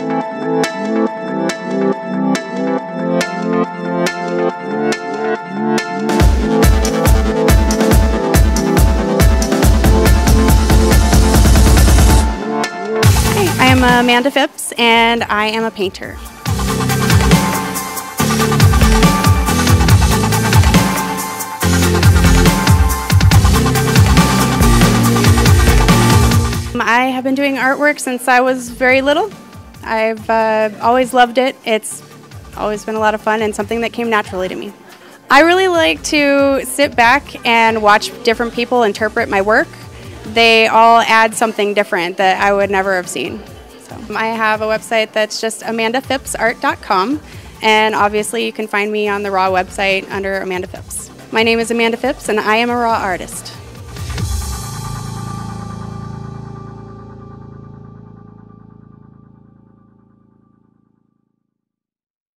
I am Amanda Phipps, and I am a painter. I have been doing artwork since I was very little. I've always loved it. It's always been a lot of fun and something that came naturally to me. I really like to sit back and watch different people interpret my work. They all add something different that I would never have seen. So I have a website that's just amandaphipsart.com, and obviously you can find me on the Raw website under Amanda Phipps. My name is Amanda Phipps, and I am a Raw artist.